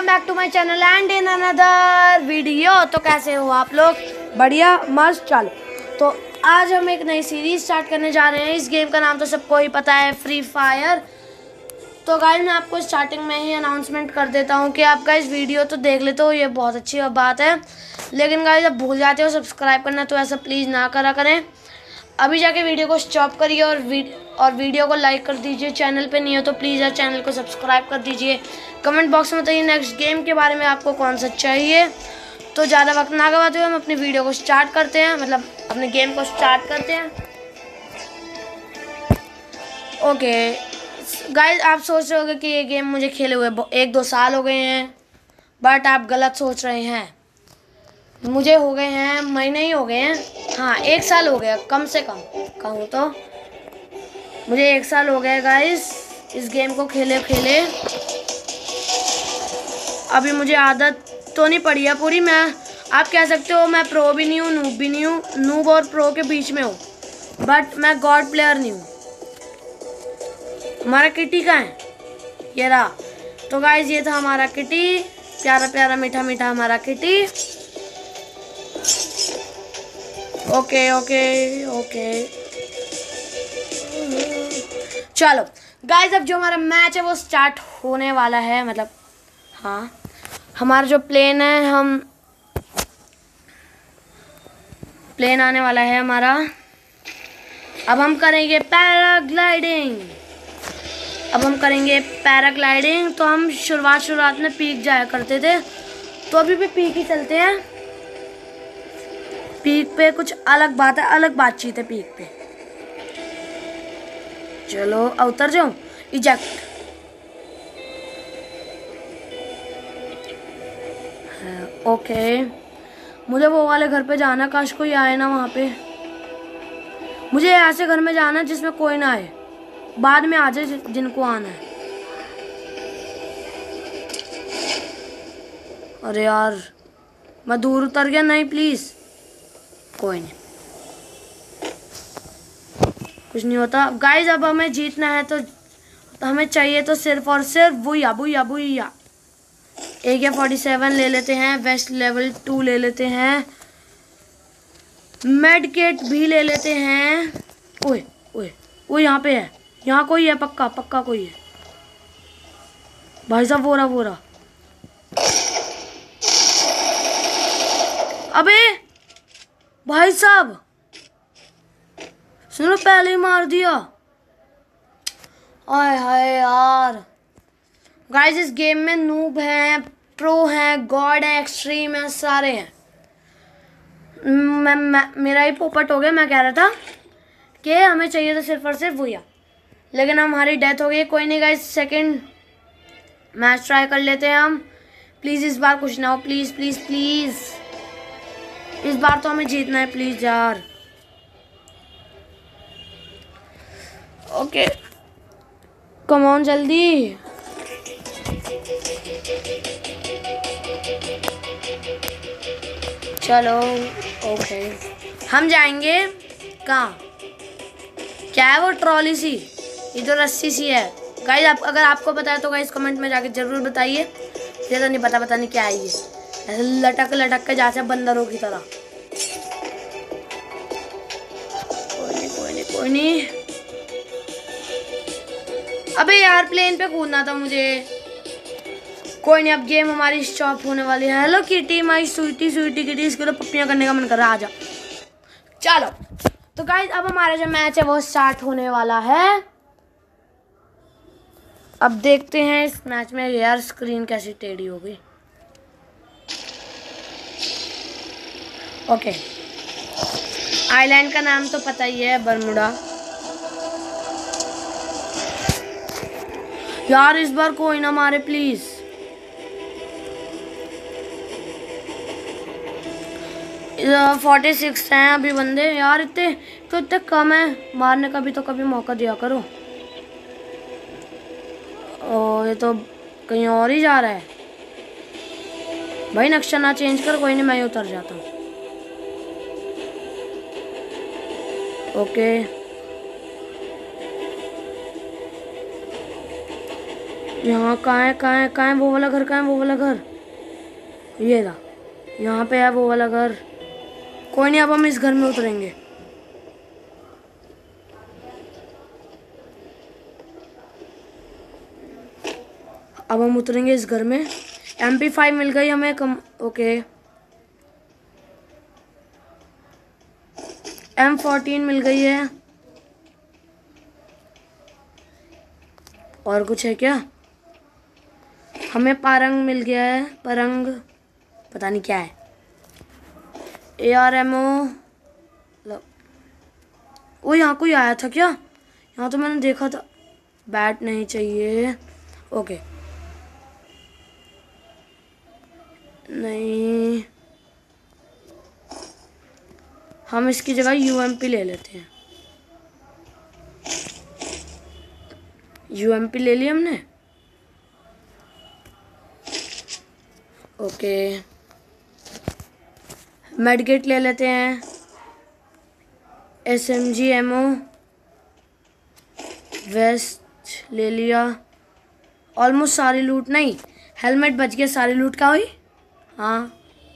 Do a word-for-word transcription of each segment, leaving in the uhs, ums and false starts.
Back to my channel and in another video. तो कैसे हो आप लोग? बढ़िया, मस्त। चलो, तो आज हम एक नई सीरीज स्टार्ट करने जा रहे हैं। इस गेम का नाम तो सबको ही पता है, फ्री फायर। तो गाइस मैं आपको स्टार्टिंग में ही अनाउंसमेंट कर देता हूँ कि आप गाइस वीडियो तो देख लेते हो, ये बहुत अच्छी बात है, लेकिन गाइस जब भूल जाते हो सब्सक्राइब करना, तो ऐसा प्लीज़ ना करा करें। अभी जाके वीडियो को स्टॉप करिए और वीडियो और वीडियो को लाइक कर दीजिए। चैनल पे नहीं हो तो प्लीज़ यार चैनल को सब्सक्राइब कर दीजिए। कमेंट बॉक्स में बताइए नेक्स्ट गेम के बारे में आपको कौन सा चाहिए। तो ज़्यादा वक्त ना गवाते हुए हम अपनी वीडियो को स्टार्ट करते हैं, मतलब अपने गेम को स्टार्ट करते हैं। ओके गाइस, आप सोच रहे होंगे कि ये गेम मुझे खेले हुए एक दो साल हो गए हैं, बट आप गलत सोच रहे हैं। मुझे हो गए हैं, महीने ही हो गए हैं, हाँ एक साल हो गया कम से कम कहूँ तो। मुझे एक साल हो गया गाइस इस गेम को खेले खेले। अभी मुझे आदत तो नहीं पड़ी है पूरी। मैं आप कह सकते हो मैं प्रो भी नहीं हूँ, नूब भी नहीं हूँ, नूब और प्रो के बीच में हूँ, बट मैं गॉड प्लेयर नहीं हूँ। हमारा किटी कहाँ है? ये रहा। तो गाइस ये था हमारा किटी, प्यारा प्यारा मीठा मीठा हमारा किटी। ओके ओके ओके चलो गाइस, अब जो हमारा मैच है वो स्टार्ट होने वाला है। मतलब हाँ, हमारा जो प्लेन है, हम प्लेन आने वाला है हमारा। अब हम करेंगे पैराग्लाइडिंग। अब हम करेंगे पैराग्लाइडिंग। तो हम शुरुआत शुरुआत में पीक जाया करते थे, तो अभी भी पीक ही चलते हैं। पीक पे कुछ अलग बात है, अलग बातचीत है पीक पे। चलो उतर जाऊं, इजेक्ट। ओके, मुझे वो वाले घर पे जाना, काश कोई आए ना वहाँ पे। मुझे ऐसे घर में जाना जिसमें कोई ना आए, बाद में आ जाए जिनको आना है। अरे यार मैं दूर उतर गया। नहीं प्लीज, कोई नहीं, कुछ नहीं होता गाइस। अब हमें जीतना है तो, तो हमें चाहिए तो सिर्फ और सिर्फ बुया बुया बुया। ए के फोर्टी सेवन ले लेते हैं, वेस्ट लेवल टू ले लेते हैं, मेडकेट भी ले लेते हैं। ओए ओए वो यहाँ पे है, यहाँ कोई है, पक्का पक्का कोई है भाई साहब। वो रहा वो रहा। अबे भाई साहब सुनो, पहले ही मार दिया। आय हाय यार। गाइस इस गेम में नूब हैं, प्रो हैं, गॉड है, एक्सट्रीम है, सारे हैं। मैं, मैं मेरा ही पोपट हो गया। मैं कह रहा था कि हमें चाहिए तो सिर्फ और सिर्फ भूया, लेकिन हमारी डेथ हो गई। कोई नहीं गाइस, सेकंड मैच ट्राई कर लेते हैं हम। प्लीज़ इस बार कुछ ना हो, प्लीज़ प्लीज़ प्लीज़। इस बार तो हमें जीतना है प्लीज़ यार। ओके कम ऑन जल्दी। चलो ओके, हम जाएंगे कहाँ? क्या है वो ट्रॉली सी? ये तो रस्सी सी है गाइस। आप अगर आपको पता है तो गाइस कमेंट में जाके जरूर बताइए। ये तो नहीं पता, पता नहीं क्या है ये, ऐसे लटक लटक के जाते हैं बंदरों की तरह। कोई नहीं कोई नहीं कोई नहीं। अबे यार प्लेन पे कूदना था मुझे। कोई नहीं, अब गेम हमारी स्टॉप होने वाली है। Hello kitty my sweetie sweetie kitty, इसको तो पप्पियाँ करने का मन कर रहा है, आजा। चलो तो गाइस अब हमारा जो मैच है वो स्टार्ट होने वाला है। अब देखते हैं इस मैच में। यार स्क्रीन कैसी टेढ़ी हो गई। ओके, आइलैंड का नाम तो पता ही है, बरमुडा। यार इस बार कोई ना मारे प्लीज। फोर्टी सिक्स हैं अभी बंदे यार, इतने तो इतने कम है। मारने का भी तो कभी मौका दिया करो। ओ ये तो कहीं और ही जा रहा है भाई। नक्शा ना चेंज कर, कोई नहीं मैं उतर जाता हूँ। ओके यहाँ कहाँ है, कहाँ है, कहाँ है वो वाला घर, कहाँ है वो वाला घर? ये रहा, यहाँ पे है वो वाला घर। कोई नहीं, अब हम इस घर में उतरेंगे। अब हम उतरेंगे इस घर में। एम पी फाइव मिल गई हमें कम। ओके, एम फोर्टीन मिल गई है। और कुछ है क्या? हमें पारंग मिल गया है, परंग पता नहीं क्या है। A R ammo. वो यहाँ कोई आया था क्या? यहाँ तो मैंने देखा था। बैट नहीं चाहिए। ओके, नहीं, हम इसकी जगह यू एम पी ले लेते हैं। यू एम पी ले ली हमने। ओके, मेडकिट ले लेते हैं। S M G ammo, vest ले लिया। ऑलमोस्ट सारी लूट, नहीं हेलमेट बच गया। सारी लूट कहाँ हुई? हाँ,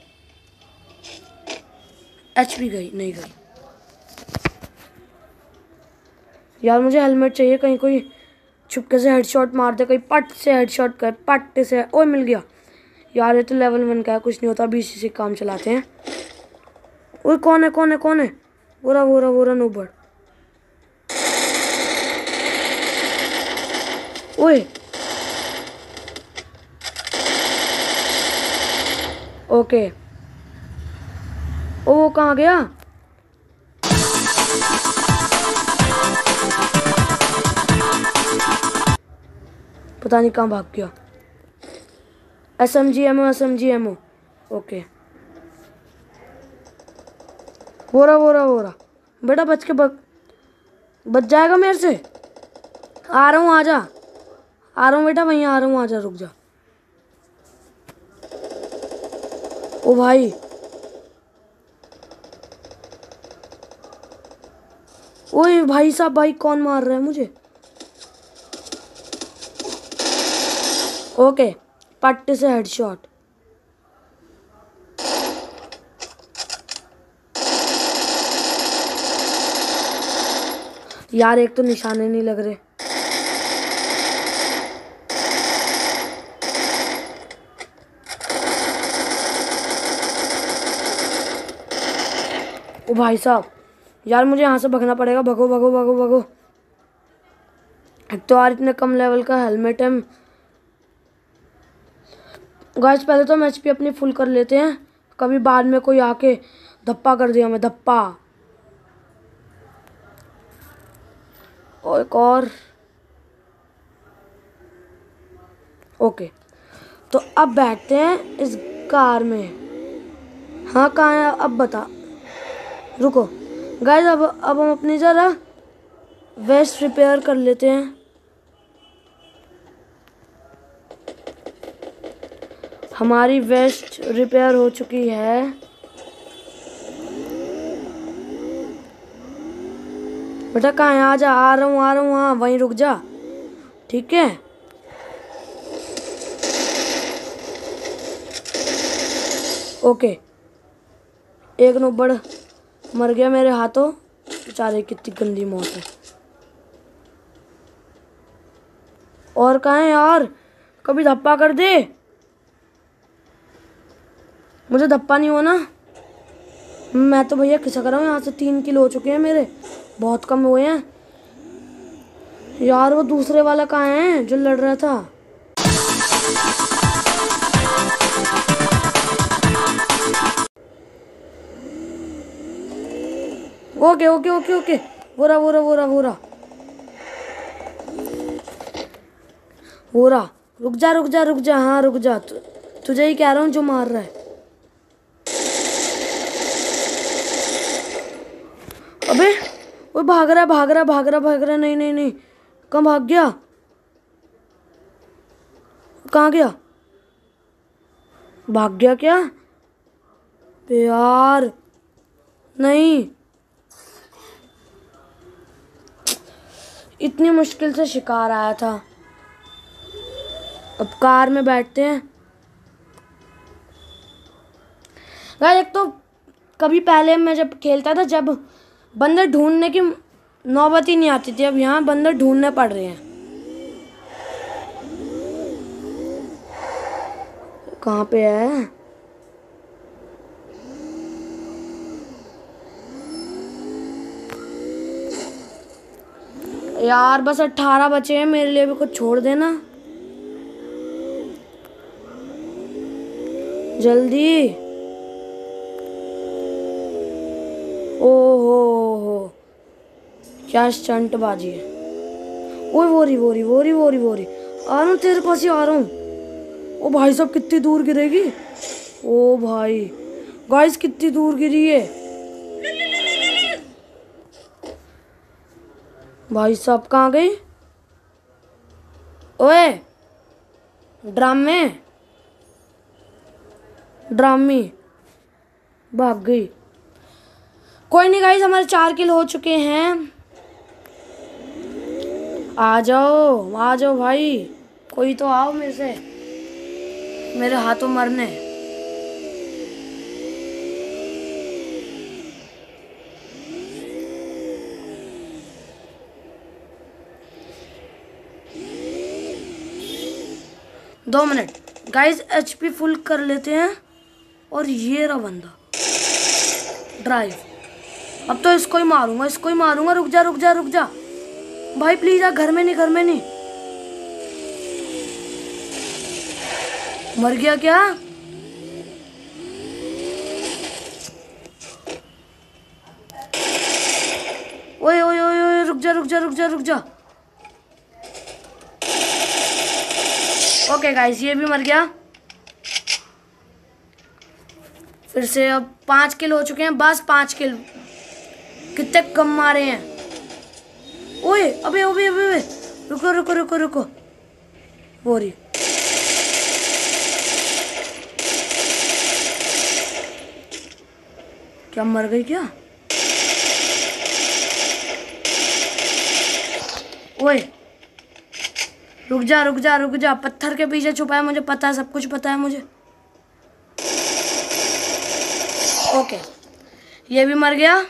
एच पी गई, नहीं गई यार। मुझे हेलमेट चाहिए, कहीं कोई छुपके से हेडशॉट मार दे, कहीं पट से हेडशॉट कर, पट से। ओए मिल गया यार, ये तो लेवल वन का है, कुछ नहीं होता। अभी इसी से काम चलाते हैं। ओए कौन है, कौन है, कौन है? बोरा बोरा बोरा नोबड़। ओए ओके, ओ वो कहाँ गया? पता नहीं कहाँ भाग गया। S M G ammo, S M G ammo. Okay, बोरा बोरा बोरा। बेटा बच के बच बच जाएगा मेरे से। आ रहा हूँ, आजा। आ रहा हूँ बेटा, वहीं आ रहा हूँ, आजा, रुक जा। ओ भाई, ओए भाई साहब, भाई कौन मार रहा है मुझे? ओके, पट्टे से हेडशॉट। यार एक तो निशाने नहीं लग रहे। ओ भाई साहब, यार मुझे यहाँ से भगना पड़ेगा। भगो भगो भगो भगो। एक तो यार इतने कम लेवल का हेलमेट है। गाइस पहले तो हम एच पी अपनी फुल कर लेते हैं, कभी बाद में कोई आके धप्पा कर दिया हमें, धप्पा। और एक और। ओके, तो अब बैठते हैं इस कार में। हाँ कहाँ है अब बता। रुको गाइस, अब अब हम अपनी ज़रा वेस्ट रिपेयर कर लेते हैं। हमारी वेस्ट रिपेयर हो चुकी है। बेटा कहाँ है? आ जा, आ रहा हूँ, आ रहा हूँ। हाँ वहीं रुक जा, ठीक है। ओके, एक नोबड़ मर गया मेरे हाथों। बेचारे कितनी गंदी मौत है। और कहाँ है यार? कभी धप्पा कर दे। मुझे धप्पा नहीं हो ना। मैं तो भैया खिसक रहा हूँ यहाँ से। तीन किलो हो चुके हैं मेरे, बहुत कम हुए हैं यार। वो दूसरे वाला कहाँ है जो लड़ रहा था? ओके ओके ओके ओके, बोरा बोरा बोरा बोरा बोरा। रुक जा रुक जा रुक जा। हाँ रुक जा, तु, तुझे ही कह रहा हूँ जो मार रहा है। अबे वो भाग रहा है, भाग रहा है, भाग रहा भाग रहा। नहीं नहीं नहीं, कहाँ भाग गया? कहाँ गया? भाग गया क्या यार? नहीं, इतनी मुश्किल से शिकार आया था। अब कार में बैठते हैं। गाइस एक तो कभी पहले मैं जब खेलता था, जब बंदर ढूंढने की नौबत ही नहीं आती थी, अब यहाँ बंदर ढूंढने पड़ रहे हैं। कहाँ पे है? यार बस अट्ठारह बचे हैं, मेरे लिए भी कुछ छोड़ देना जल्दी। ओहो हो, क्या स्टंट बाजी है। ओए वोरी वोरी वोरी वोरी वोरी आ रहा हूँ तेरे पास ही आ रहा हूँ। ओ भाई साहब कितनी दूर गिरेगी। ओ भाई गाइस कितनी दूर गिरी है भाई साहब। कहाँ गई? ओए ड्राम में ड्रामी भाग गई। कोई नहीं गाइस, हमारे चार किल हो चुके हैं। आ जाओ आ जाओ भाई, कोई तो आओ मेरे से, मेरे हाथों मरने। दो मिनट गाइस, एचपी फुल कर लेते हैं। और ये रहा बंदा ड्राइव। अब तो इसको ही मारूंगा, इसको ही मारूंगा। रुक जा रुक जा रुक जा भाई प्लीज। आ घर में नहीं, घर में नहीं। मर गया क्या? ओए ओए ओए ओए रुक जा रुक जा रुक जा रुक जा। ओके गाइस ये भी मर गया। फिर से अब पांच किल हो चुके हैं, बस पांच किल। कितने कम मारे हैं। ओए अबे अबे अबे अबे रुको रुको रुको रुको। बोरी क्या मर गई क्या? ओए रुक जा रुक जा रुक जा। पत्थर के पीछे छुपा है, मुझे पता है, सब कुछ पता है मुझे। ओके ये भी मर गया।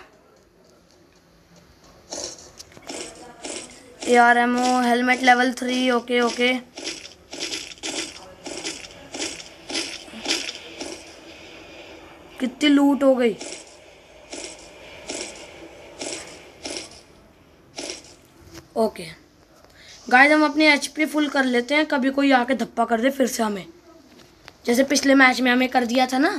यार ammo helmet level three. Okay okay कितनी लूट हो गई। ओके गाइस हम अपनी एचपी फुल कर लेते हैं, कभी कोई आके धप्पा कर दे फिर से हमें, जैसे पिछले मैच में हमें कर दिया था ना।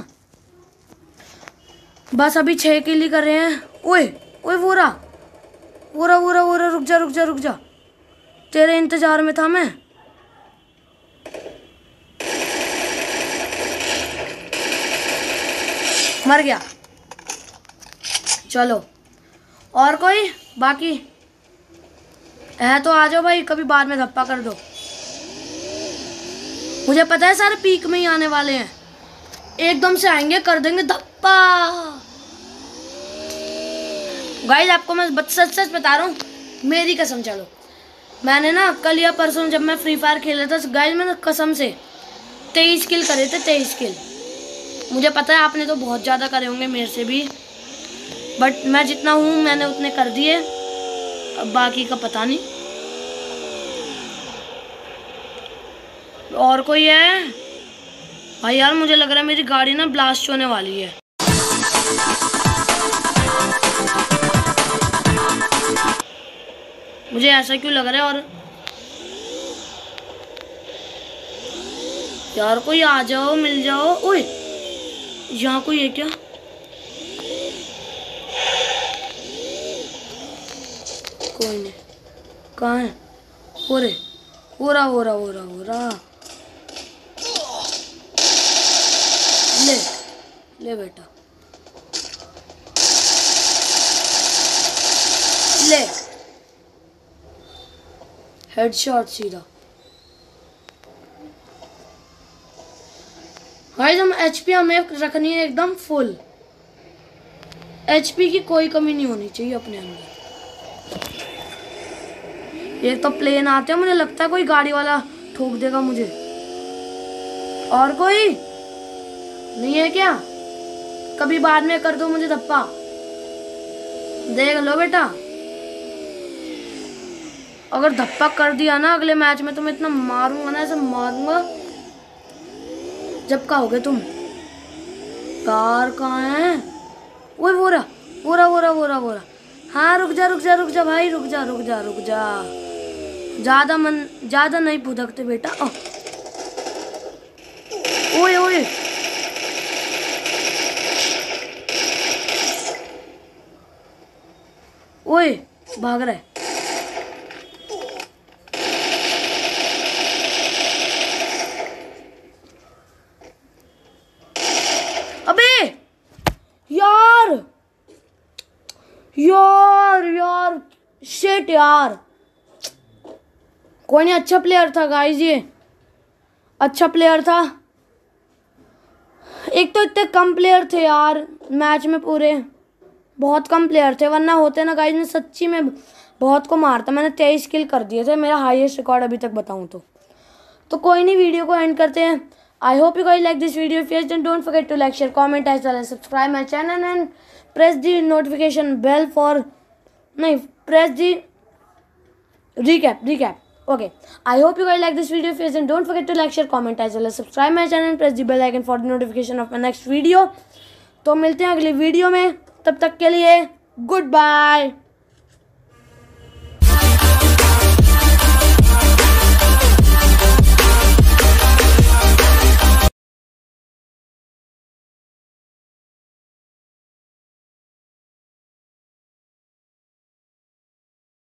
बस अभी छह किल ही कर रहे हैं। ओए ओए वो रहा वो रहा वो रहा वो रहा। रुक जा रुक जा रुक जा, तेरे इंतजार में था मैं। मर गया। चलो और कोई बाकी है तो आ जाओ भाई, कभी बाद में धप्पा कर दो। मुझे पता है सारे पीक में ही आने वाले हैं, एकदम से आएंगे कर देंगे धप्पा। गाइस आपको मैं सच सच बता रहा हूँ, मेरी कसम। चलो मैंने ना कल या परसों जब मैं फ्री फायर खेल रहा था गाइस, मैंने कसम से तेईस किल करे थे, तेईस किल। मुझे पता है आपने तो बहुत ज़्यादा करे होंगे मेरे से भी, बट मैं जितना हूँ मैंने उतने कर दिए, अब बाकी का पता नहीं। और कोई है भाई? यार मुझे लग रहा है मेरी गाड़ी ना ब्लास्ट होने वाली है। मुझे ऐसा क्यों लग रहा है। और यार कोई आ जाओ, मिल जाओ। ओए यहाँ कोई है क्या? कोई नहीं। कहाँ है? हो रे हो रहा हो रहा हो रहा हो रहा। ले ले बेटा ले। हेडशॉट सीधा। गाइस हम एचपी हमें रखनी है एकदम फुल। एचपी की कोई कमी नहीं होनी चाहिए अपने अंदर। एक तो प्लेन आते हैं, मुझे लगता है कोई गाड़ी वाला ठोक देगा मुझे। और कोई नहीं है क्या? कभी बाद में कर दो मुझे धप्पा, देख लो बेटा। अगर धप्पा कर दिया ना अगले मैच में तो मैं इतना मारूंगा ना, ऐसे मारूंगा। जब कहोगे तुम। कार कहाँ है? वो वो रहा वो रहा वो रहा वो रहा वो रहा। हाँ रुक जा रुक जा रुक जा भाई, रुक जा रुक जा रुक जा। ज्यादा मन ज्यादा नहीं भुदकते बेटा। ओए ओए ओए भाग रहा है। अबे यार यार यार शिट यार। कोई नहीं, अच्छा प्लेयर था गाइस, ये अच्छा प्लेयर था। एक तो इतने कम प्लेयर थे यार मैच में, पूरे बहुत कम प्लेयर थे, वरना होते ना गाइस मैं सच्ची में बहुत को मारता। मैंने तेईस किल कर दिए थे, मेरा हाईएस्ट रिकॉर्ड अभी तक बताऊं तो। तो कोई नहीं, वीडियो को एंड करते हैं। I hope you guys like this video. If yes then don't forget to like share comment as well as subscribe my channel and press the notification bell for नहीं press the recap recap okay. I hope you guys like this video. If yes then don't forget to like share comment as well as subscribe my channel and press the bell icon for the notification of my next video. तो मिलते हैं अगली video में, तब तक के लिए good bye.